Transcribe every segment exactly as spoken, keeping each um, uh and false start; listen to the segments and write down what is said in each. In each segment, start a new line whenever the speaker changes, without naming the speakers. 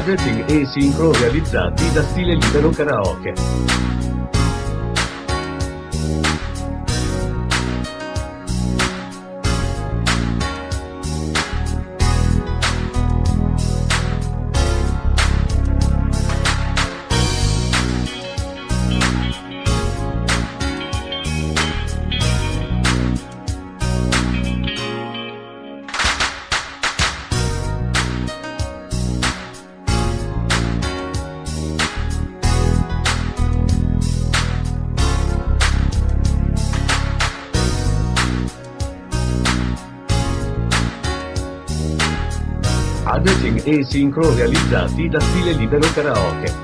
Adding e sincro realizzati da Stile Libero Karaoke. Adding e sincro realizzati da Stile Libero Karaoke.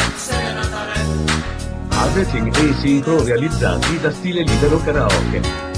Adding e sincro realizzati da Stile Libero Karaoke.